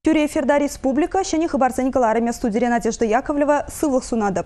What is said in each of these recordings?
Тюре эфирда республика, шені хыбарсен каларыме студия Надежда Яковлева сывлық сунадып.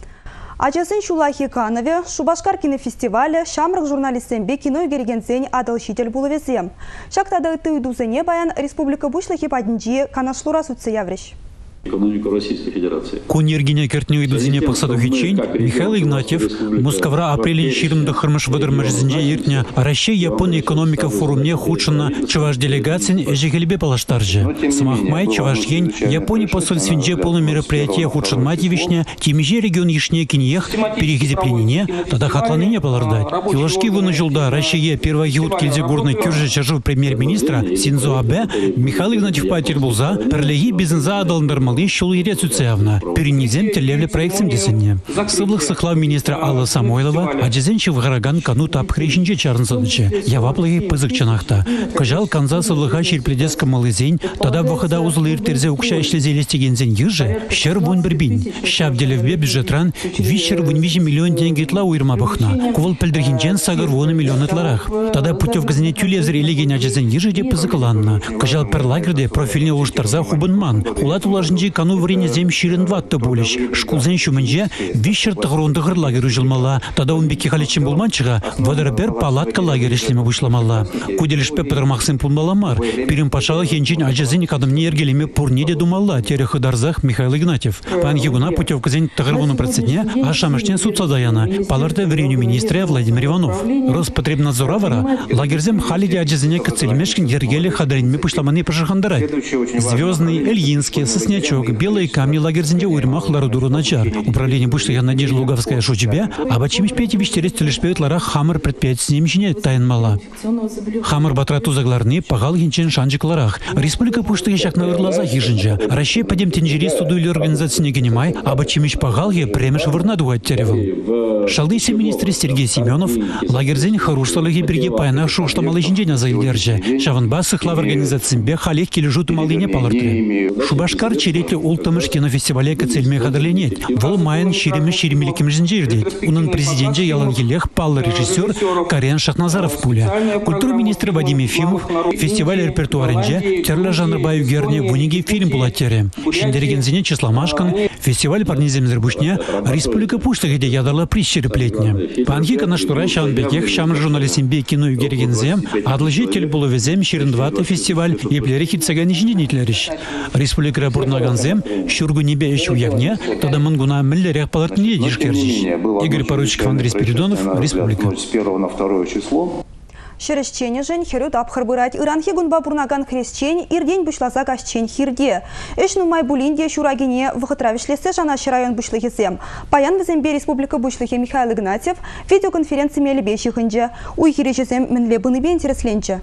Ачасын Шулахи Канове, Шубашкар кинофестивалі, шамрық журналистенбе кино егергензен адыл шетел булывезем. Шактады тыйдузене баян республика бушлахи падинджи канашлура сутсы явреш. Экономику Российской Федерации. Кунергине кертню идузине посадухичень Михаил Игнатьев, Московра апреле ширмда хырмыш выдырмыжзинже иртня, Россия Япония экономика форумне худшина чуваш делегацин ежегельбе палаштарже. Самахмай чуваш ень Япония посольствинже полное мероприятие худшин матьевишня, тимиже регион ешне киньех перегизепленине, тогда хатланыне палардать. Юлашки вынужулда Россия первая ют кильзе горной кюрже чажу премьер-министра Синдзо Абе, Михаил Игнатьев патербулза, перлеги бизнеса адалндарма Шул Ерецуцеевна, перенизем телевле проектом десенне. Сыблых сахлав министра Алла Самойлова, а дезенче в Гараган канута обхрещенче чарнсадыче. Я ваплыги пызыкчанахта. Кажал канза сыблыха шерпледеска малызень, тогда выхода узлы иртерзе укшайшле зелестегензен юже, щер вон бербин. Щав делевбе бюджетран, вищер вынвижи миллион деньги тла уирма бахна. Кувал пельдергинчен сагар вон миллион тларах. Тогда путевка занятюле зрелиги начезен юже де пызыкаланна. Кажал перлагерде профильне уштарза хубанман. Улат улажен кану врене зем ширен ватты булиш. Шкулзен шуменже вишер тагронды лагерь ужылмала. Тада он беки халичен булманчыга вадарбер палатка лагерь ишлеме вышламала. Куделишпе пыдырмахсын пулмаламар. Пирим пашала хенчин ажазин кадымне ергелеме пурнеде думала. Терех дарзах Михаил Игнатьев. Пан Егуна путевка зен тагырвуну процедне, а шамышнен судца даяна. Паларте вреню министра Владимир Иванов. Роспотребнадзора вара лагерзем халиде ажазине кацельмешкин ергеле хадаринме пышламаны пашахандарай. Звездный, Ильинский, Соснячок, белые камни лагерзинде уйрмах ларудуру начар. Управление бушлыга Надежда Луговская шучебе, а бачимиш пети виштерец лишпеют лара хаммер предприятий с немщине тайн мала. Хаммер батрату загларны пагал гинчен шанджик ларах. Республика пуштыга шакна ырлаза хижинжа. Россия подем тенджери суду или организации генимай, а бачимиш пагал ге премеш вырнаду оттеревал. Шалдыси министр Сергей Семенов, лагерзин харушсалыги берге пайна шушта малыжинженя заилдерже. Шаванба сыхла в организации бе халех кележут малыне палартре. Шубашкар черети ултамыш кинофестивале кацельме хадерленет. Вол майын ширемели кимжинжердет. Унын президенте Ялан Елех пал режиссер Карен Шахназаров пуля. Культура министра Вадим Ефимов фестиваль репертуаринже терля жанр баю герне вуниги фильм булатере. Шиндерегензине Числамашкан фестиваль парниземзербушне республика пуштагеде ядала прищереплетне. Панхика на штура шанбекех шамр журналистимбе кино югерегензем адлыжитель буловезем ширендваты фестиваль еплерехи цаганишненитлериш. Республика Бурнаганзем, Щургу небе еще ягне, тогда мангуна миллерях палатне дишкерзиш. Игорь поручик Андрей Спиридонов, Республика. С 1 на 2 число. Шерещене жен херют абхарбырать Иранхи гунба бурнаган хрещень ирдень бушлаза гашчень хирде. Эшну май булинде шурагине вахатравишлесе жанаши район бушлыгезем. Паян везембе Республика бушлыге Михаил Игнатьев видеоконференции мелебещи хынже. Уй хиречезем менлебыныбе интересленче.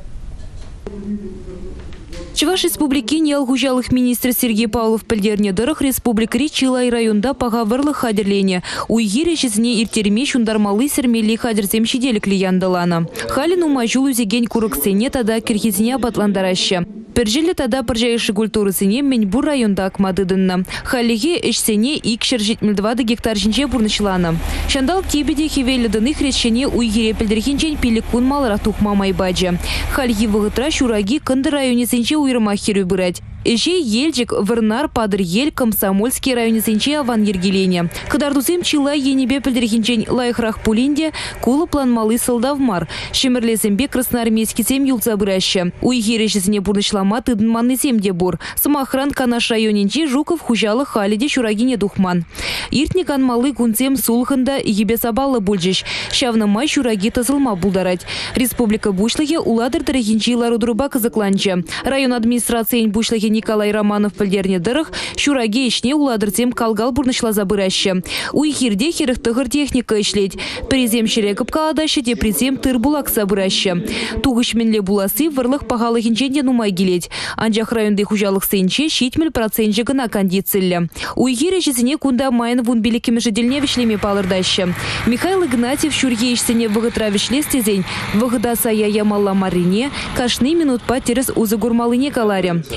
Чуваш республики неалгужалых министр Сергей Павлов пельдерне дырых республика Ричила районда пагавырлы хадерлене. Уйгире чизне иртерме шундармалы сермели хадерзем шиделик лияндалана. Халину мажулу зеген курыксене тада кирхизне батландараща. Пержиле тада пыржайшы культуры сене Меньбур районда акмадыдынна. Халиге эшсене икшер 72 гектар жинже бурнышлана. Шандал кибеде хивеледыных речене уйгире пельдерхинчен пиликун малара тухма майбаджа. Хальги вғытра шураги кынды районе сенче уйрыма хирю бырать. Эже ельджик вырнар падыр ель Комсомольский районе сенче аван ергелене. Кадардузем чила енебе пельдерхинчен лайхрах пулинде кулы план малы сылдавмар. Шемерлезембе красноармейский сем юлца быраща. Уйгире чизне бурнышлама тыдын манны земде бур. Самохран канаш районенче Жуков хужалы халиде шурагине духман. Иртник анмалы кунцем сулхында ебе сабалы бульджиш. Шавна май шураги тазылма булдарать. Республика бушлыге уладыр дырыхинчи ларудруба казакланча. Район администрации бушлыге Николай Романов пельдерне дырых шураги ишне уладырцем калгал бурнышла забыраща. Уйхирде херых тыгыр техника ишлеть. Призем шерекып каладаща те призем тыр булак забыраща. Тугышменле буласы вырлых пахалы хинченде нумай гилеть. Анжах районды хужалых сенче щитмель процентже гына кондицилле. Уйхире жезине кунда майын вун беликими жеделне вишлеме палырдаща. Михаил Игнатьев шурге ишсене вғытра вишлестезень. Вғыда сая ямалла марине кашны минут па терес узы гурмалыне каларе. Элек район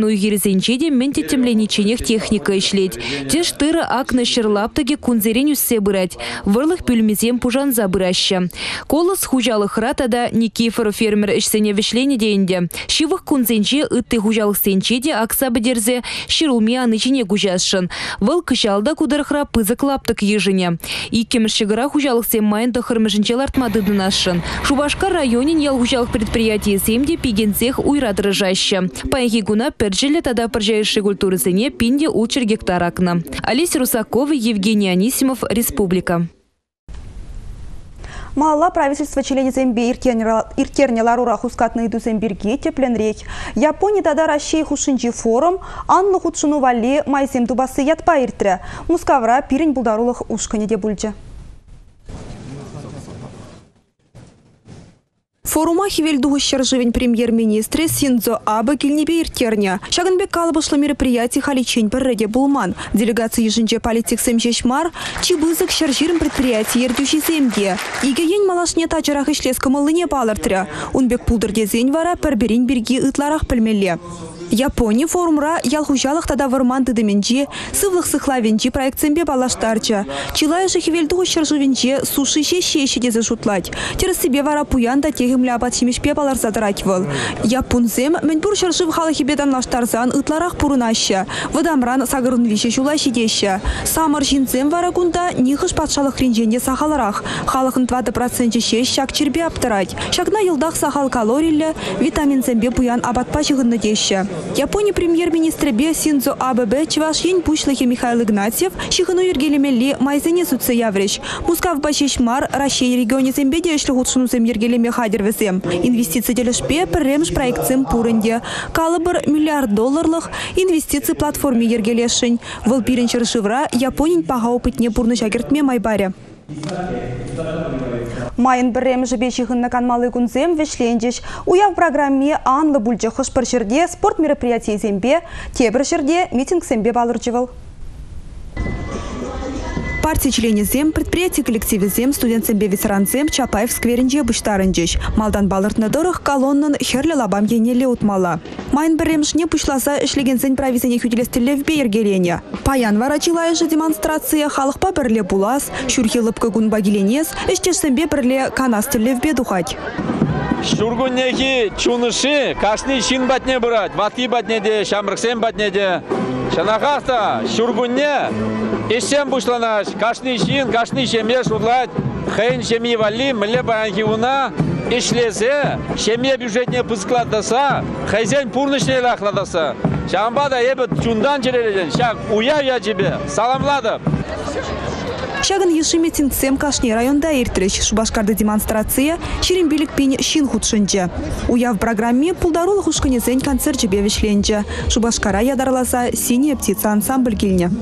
Паян уйгерзенче де ментетемлениченех техника ишлет. Теш тыры акна шырлаптыге кунзерен үссе бырать. Вырлых пюльмезем пужан забыраща. Колос хужалых ратада Никифор фермер ишсене вишлени дейінде. Шивых кунзенче ытты хужалых сенче де акса бедерзе шырулми анычине гужасшын. Выл кышалда кудырхра пызык лаптык ежине. Иккемшігіра хужалых сем майында хырмышынче лартмады дынашшын. Шубашкар районин ял хужалых предприятие семде пигенцех уйрадырыжаща. Паяхи гуна пержиле тада поржайшей культуры сене пинде улчер гектар акна. Олеся Русакова, Евгений Анисимов, Республика. Малла правительство члени Зембе иртерне ларура хускатны иду Земберге тепленрек. Япония тада Россия хушинчи форум анлы худшыну валли майзем дубасы ятпа иртре. Мускавра пирень булдарулых ушкане де бульджа. Форума хивельдугу щерживень премьер-министре Синдзо Абе килнебе иртерня. Шагынбек калыбышлы мероприятий халичень перреде булман. Делегация ежинче политик семчешмар, чибызык щержирым предприятий ердющий земге. Игеень малашне тачарах ишлескомылыне балыртря. Унбек пулдырде зень вара перберин берги ытларах пельмелле. Япония форумра ялхужалых тада варманды деменче, сывлых сыхлавенче проект зембе балаштарча. Чилайши хивельдугу щерживенче сушище щещеде зашутлать. Через себе вара пуянда тегимля абатшимешпе балар задыракивал. Японзем меньпур щержив халахибедан лаштарзан ытларах пурынаща. Вадамран сагырын вище шулащидеща. Самар жинзем вара гунда нихыш патшалық ринженде сахаларах. Халахын 20% щещ шак чербе аптырать. Шакна йылдах сахал калорилле, витамин зембе пуян абатпа жығынны деща. Япония премьер-министр Бе Синдзо Абе чевашень пушлыхи Михаил Игнатьев шихану ергелемели майзене суце яврещ. Мускав башешмар Россия регионе зембеде эшлі худшыну зем ергелеме хадервезем. Инвестиции делешпе премш проектцем пурынде. Калыбыр $1 миллиард инвестиции платформе ергелешень. Выл пиренчер шивра Японин пага опытне пурны жагертме майбаре. Майын біррем жібешіғын наканмалы күнзем вешлендеш. Уяв программе анлы бүлчі хышпыр жерде спорт мероприятие зембе, тебір жерде митинг зембе балырчывал. Партия члене зем, предприятие коллективе зем, студент зембе ветеран зем, Чапаев скверенже быштарынчеш. Малдан балыртны дырых колоннын херлі лабам енеле утмала. Майын бірремшне пушласа эшлеген зен правизене хюделестеле в бейергелене. Паян варачилайжы демонстрация халықпа бірле булас, шүрхи лыпкы гунба геленес, эштеш зембе бірле канастеле в бедухать. Шургуннеки чуныши, кашни шин батне брать, ватки батне де, шамрыксем батне де. Шанахахта, шургунне, ишем бушланаш, кашни шин, кашни шемеш удлать, хейн шеми вали, мле банхивуна, ишлесе, шемье бюджетне пыскладдаса, хозяин пурнышне лахладаса. Шамбада ебет чундан череледен, шак уя я тебе, саламладов. Шагын еши митингсем кашни районда иртреш шубашкарды демонстрация шерембелік пень шин худшынче. Уяв программе пулдарул хушканезень концерт жебе вишленче. Шубашкара ядарласа «Синяя птица» ансамбль кильня.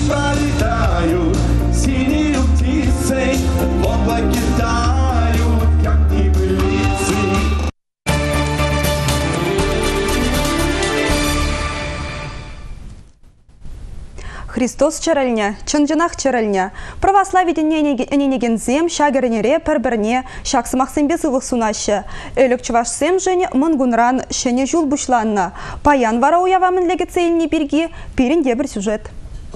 Христос чаральня, чынжынах чаральня. Православие эненегензем, шагернере, перберне, шаксымахсембе сывых сунаще. Элек чывашсем жене мынгунран, шене жул бушланна. Паян вара уявамын легецейльни берги, пирен дебір сюжет.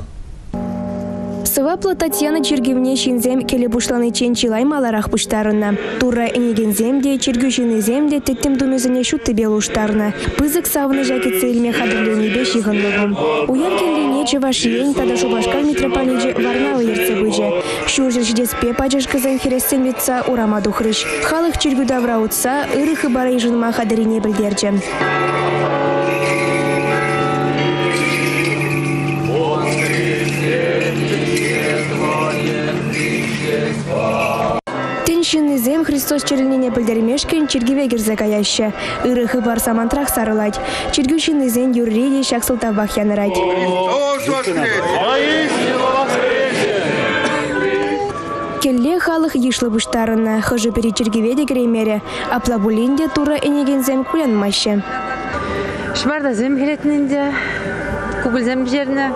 Сывапла Татьяна Чергевне шинзем келе бушланы ченчилай маларах пуштарына. Тура энегенземде, чергюшины земде теттем думезіне шутты белуштарына. Пызык савыны жакетсе илме хадырленебе шиғынлығым. Уян келлене чевашиен тада шубашкар митрополиджи варналы ерцебыжы. Шуржыр жидеспе пачашкызен херестен ветса урамаду хрыш. Халық чергюда враутса, ырыхы барай жынма хадырине білдерже. Теншинный зем Христос черленене пылдермешкен чергеве герзе каяще. Ырыхы бар самантрах сарылать. Чергющинный зем юрреде шаксылтав бахьянырать. Келле халық ешлы бұштарына, хыжы пері чергеведе кремере, аплабулинде тура энеген зем кулянмаще. Шмарда зем херетнінде, кугыл зем жеріне,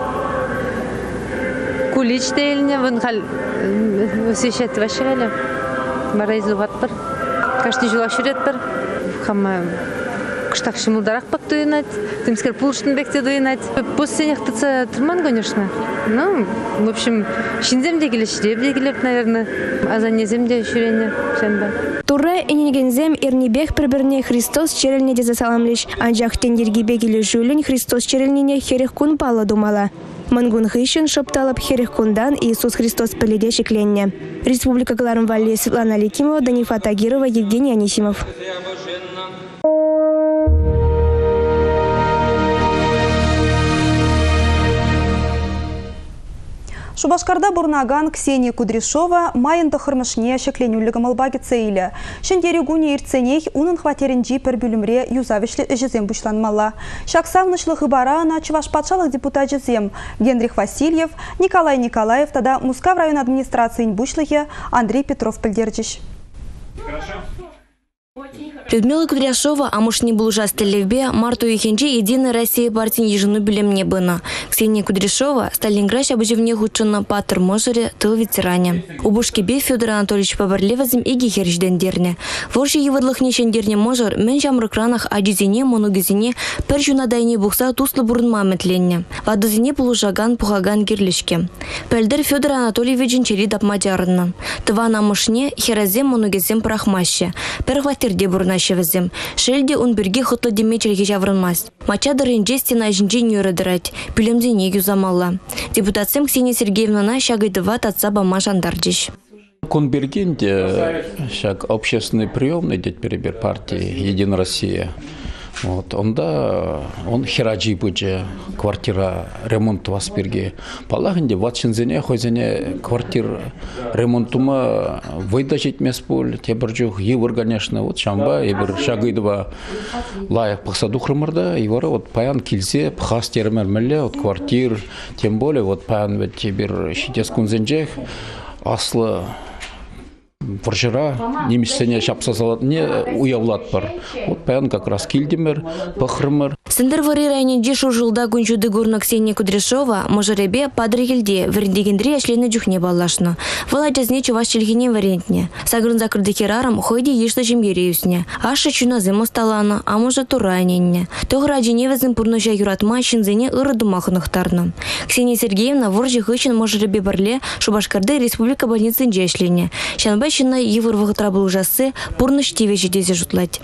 кулич дейліне, вон хал өсешет вашевелі. Бара излуват бір, кашты жула шүрет бір, қама кыштак шимылдарак пак дуйнать, тымскер пулыштын бекте дуйнать. После нехтыца турман, конечно. Ну, в общем, шинземде келешреп дегилеп, наверное, а за неземде шүрене шенба. Турре энегензем ирнибех приберне Христос черельне дезе саламлиш. Анжақ тендерги бегілі жүлін Христос черельнене херех кун пала думала. Мангун хыщен шепталып херех кундан Иисус Христос пеледе шекленне. Республика Галарм Валли, Светлана Ликимова, Данифа Тагирова, Евгений Анисимов. Шубашкарда бурнаган Ксения Кудряшова майында хырмышне шекленюлігі малбаги цейлі. Шендері гуне ирценех унын хватерінжи пір бүлімре юзавишлі жезем бұшланмала. Шаксавнышлы хыбара на Чуваш патшалық депутат жезем Генрих Васильев, Николай Николаев, тада Мускав район администрациян бұшлығы Андрей Петров пілдердіш. Людмила Кудряшова, а муж не был ужасный левбе, Марту и Хенджи, Единая Россия партии ежину билем не было. Ксения Кудряшова, Сталинград, обожевне худшина Патер Можере, тыл ветеране. У Бушкебе Федор Анатольевич Побарлевазим и Гихержден дерне. Ворши его длахничен дерне Можер, меньшам рукранах адизине, моногизине, перчу на дайне бухса туслы бурнма метленне. Вадозине полужаган пухаган гирлишке. Пельдер Федор Анатольевич чери дапмадярна. Това на мушне, херазем моногизем прахмаще. Перхватерде бурна шевезем. Шельде он берге хотла демечерге жаврынмас. Мачадыр инжести на жинжи нюрыдырать. Пилемде не юзамалла. Депутатсем Ксения Сергеевна на шагайдыва татса бама жандардиш. Конвергенте шаг общественный приемный детперебер партии «Единая Россия». Вот, он хираджи быче квартира ремонт васпирге. Палагенде ватшинзене хозяне квартир ремонтума выдачить меспуль. Теборжух евр, конечно, вот шамба, евр шагайдва лайк пахсаду хрымырда, евра вот паян кильзе, пхас термермеле, вот квартир, тем более вот паян ведь тебер щитес кунзенжех, аслы Варжира, немецене шапсазалат не уявлат пар. Вот паян как раз кильдимер, пахрымыр. Сендервари районенде шужылда гунчуды гурна Ксения Кудряшова, можеребе падригелде, вердегендри ашлені жүхне баллашны. Владязне Чуваш челгене варентне. Сагрын закрды херарам хойде ешті жемереюсне. Ашы чуназым осталаны, а може тураненне. Тоғрадене візім пурножа юратма шинзене ырыдумахынықтарны. Ксения Сергеевна воржи хычин можеребе барле Шубашкарды Республика больницы инжешлене. Шанбайшына евр вғытра был ужасы пурныш тевеші дезе жұтлать.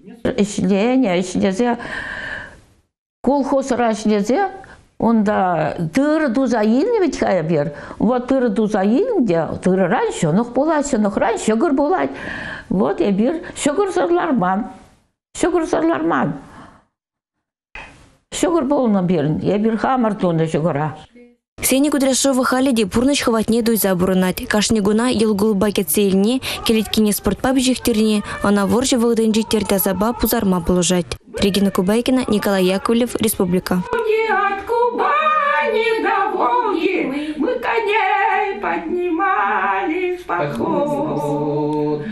Колхоз рашнезе, онда тыры дузайын ведь хайбер. Вот тыры дузайын, где тыры раньше, но булать, но раньше гор булать. Вот я бир, шогор сарларман, шогор сарларман. Шогор был на бир, я бир хамартуна шогора. Ксения Кудряшова халиде пурныш хватне дуй забурнать. Кашнигуна елгул бакет сейльне, келеткине спортпаб жихтерне, она воржи вагденжи терта заба пузарма положать. Регина Кубайкина, Николай Яковлев, Республика. От Кубани до Волги мы коней поднимали в поход.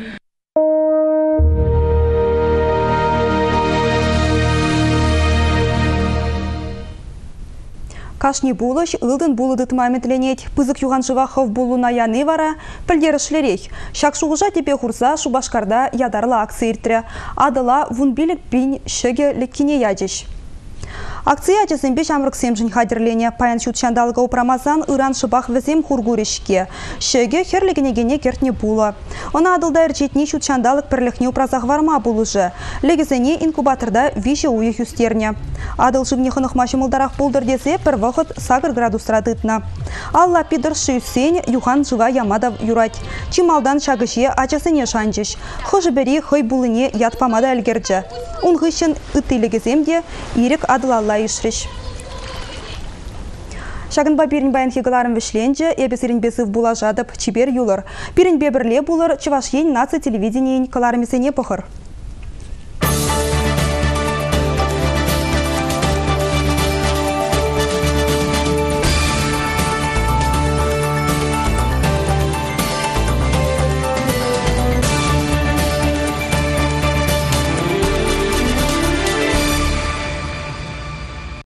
Кашни булыш, ылдын булыды тымаметленет, пызык юган живахов булуна яны вара, пілдері шлерек. Шакшуғыжа тепе хурса Шубашкарда ядарлы акция иртірі. Адыла вунбилік бин шеге леккине ядеш. Акция ачасынбе жамрыксем жын хадерлене. Паян шутшандалыға упрамазан ыран шыбақ візем хургурешке. Шеге херлегенегене кертне була. Она адылда әрчетне шутшандалык пірліхне упразақ варма булыжы. Легізене инкубаторда више уйы юстерне. Адыл жывне хынықмашы мылдарақ булдыр десе пір вақыт сагыр градусра дытна. Алла пидыр шүйсен юхан жыва ямада юрать. Чималдан шагыше ачасыне шанчыш. Хыжы бері хый булыне ятпамада әлгерджі. Унгышын үттейлігіземде ирек адылалла ишриш. Шагынба пирінбайын хегаларын вишленже, ебесірін бесів була жадып чибер юлыр. Пирінбе бірле булыр, Чуваш ен нация телевидениен каларымесене пұхыр.